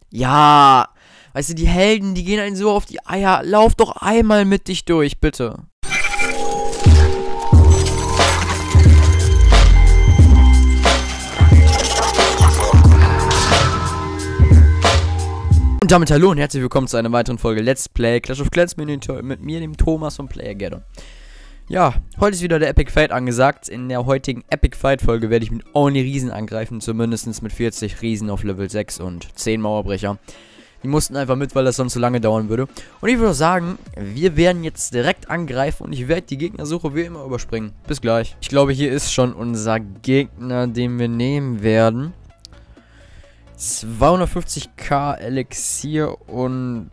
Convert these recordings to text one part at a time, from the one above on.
Ja, weißt du, die Helden, die gehen einen so auf die Eier. Lauf doch einmal mit dich durch, bitte. Und damit hallo und herzlich willkommen zu einer weiteren Folge Let's Play Clash of Clans mit mir, dem Thomas von PlayerGaddon. Ja, heute ist wieder der Epic Fight angesagt. In der heutigen Epic Fight Folge werde ich mit Only Riesen angreifen, zumindest mit 40 Riesen auf Level 6 und 10 Mauerbrecher. Die mussten einfach mit, weil das sonst so lange dauern würde. Und ich würde sagen, wir werden jetzt direkt angreifen und ich werde die Gegnersuche wie immer überspringen. Bis gleich. Ich glaube, hier ist schon unser Gegner, den wir nehmen werden. 250k Elixier und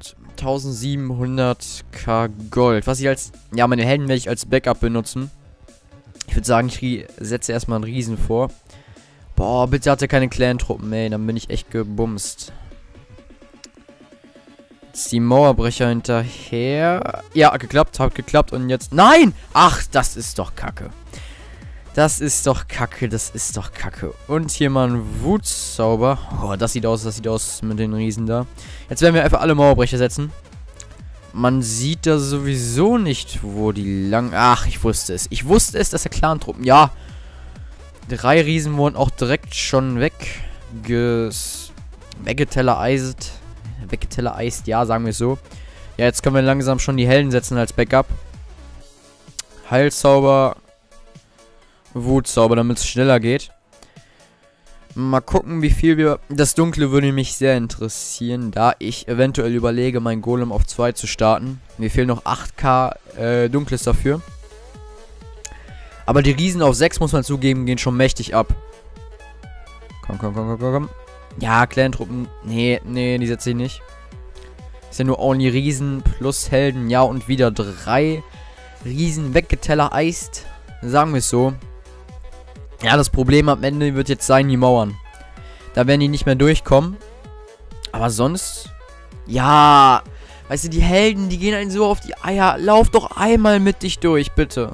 1700k Gold. Was ich als... Ja, meine Helden werde ich als Backup benutzen. Ich würde sagen, ich setze erstmal einen Riesen vor. Boah, bitte hat er keine Clan-Truppen, ey. Dann bin ich echt gebumst. Jetzt die Mauerbrecher hinterher. Ja, hat geklappt und jetzt... Nein! Ach, das ist doch Kacke. Das ist doch Kacke, das ist doch Kacke. Und hier mal ein Wutzauber. Oh, das sieht aus mit den Riesen da. Jetzt werden wir einfach alle Mauerbrecher setzen. Man sieht da sowieso nicht, wo die lang... Ach, ich wusste es. Ich wusste es, dass der Clan-Truppen... Ja. 3 Riesen wurden auch direkt schon weggeteleist, ja, sagen wir es so. Ja, jetzt können wir langsam schon die Helden setzen als Backup. Heilzauber... Wutzauber, damit es schneller geht. Mal gucken, wie viel wir... Das Dunkle würde mich sehr interessieren, da ich eventuell überlege, meinen Golem auf 2 zu starten. Mir fehlen noch 8k Dunkles dafür. Aber die Riesen auf 6, muss man zugeben, gehen schon mächtig ab. Komm. Ja, Clan-Truppen. Nee, die setze ich nicht. Ist ja nur Only Riesen plus Helden. Ja, und wieder 3 Riesen weggeteleist. Sagen wir es so. Ja, das Problem am Ende wird jetzt sein, die Mauern. Da werden die nicht mehr durchkommen. Aber sonst... Ja, weißt du, die Helden, die gehen einen so auf die Eier. Lauf doch einmal mit dich durch, bitte.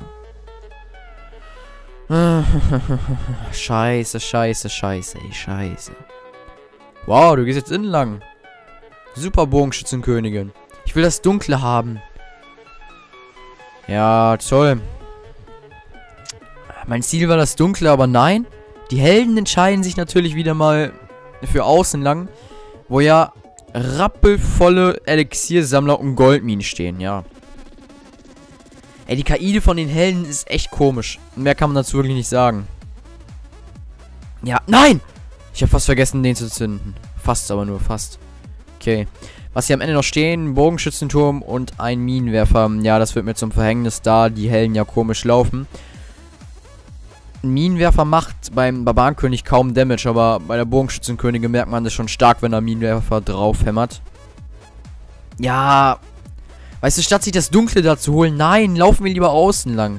Scheiße, ey. Wow, du gehst jetzt innen lang. Super Bogenschützenkönigin. Ich will das Dunkle haben. Ja, toll. Mein Ziel war das Dunkle, aber nein. Die Helden entscheiden sich natürlich wieder mal für außen lang, wo ja rappelvolle Elixiersammler und Goldminen stehen, ja. Ey, die KI von den Helden ist echt komisch. Mehr kann man dazu wirklich nicht sagen. Ja, nein! Ich habe fast vergessen, den zu zünden. Fast, aber nur fast. Okay. Was hier am Ende noch stehen, Bogenschützenturm und ein Minenwerfer. Ja, das wird mir zum Verhängnis, da die Helden ja komisch laufen. Ein Minenwerfer macht beim Barbarenkönig kaum Damage, aber bei der Bogenschützenkönigin merkt man das schon stark, wenn der Minenwerfer drauf hämmert. Ja, weißt du, statt sich das Dunkle da zu holen, nein, laufen wir lieber außen lang.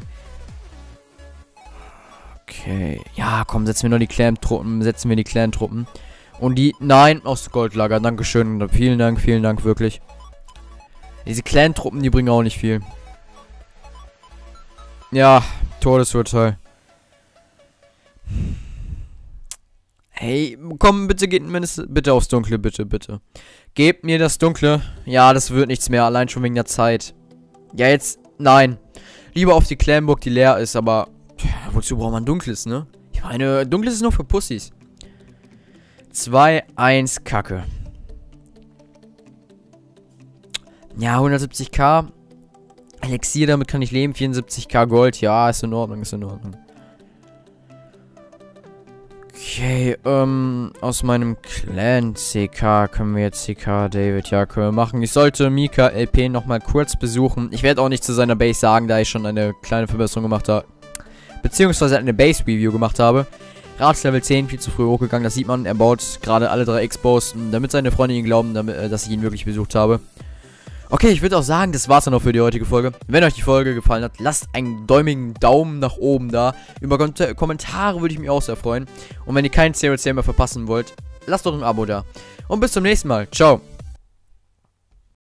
Okay, ja, komm, setzen wir die Clan-Truppen. Und die, nein, aus Goldlager, dankeschön, vielen Dank, wirklich. Diese Clan-Truppen, die bringen auch nicht viel. Ja, Todesurteil. Hey, komm, bitte geht bitte aufs Dunkle, bitte. Gebt mir das Dunkle. Ja, das wird nichts mehr, allein schon wegen der Zeit. Ja, jetzt, nein. Lieber auf die Clanburg, die leer ist, aber wozu braucht man Dunkles, ne? Ich meine, Dunkles ist nur für Pussys. 2-1 Kacke. Ja, 170k. Elixier, damit kann ich leben. 74k Gold. Ja, ist in Ordnung, Okay, aus meinem Clan CK können wir jetzt CK David, ja, können wir machen. Ich sollte Mika LP nochmal kurz besuchen. Ich werde auch nicht zu seiner Base sagen, da ich schon eine kleine Verbesserung gemacht habe. Beziehungsweise eine Base-Review gemacht habe. Ratslevel 10, viel zu früh hochgegangen, das sieht man. Er baut gerade alle 3 Expos, damit seine Freunde ihn glauben, dass ich ihn wirklich besucht habe. Okay, ich würde auch sagen, das war's dann auch für die heutige Folge. Wenn euch die Folge gefallen hat, lasst einen däumigen Daumen nach oben da. Über Kommentare würde ich mich auch sehr freuen. Und wenn ihr keinen COC mehr verpassen wollt, lasst doch ein Abo da. Und bis zum nächsten Mal. Ciao.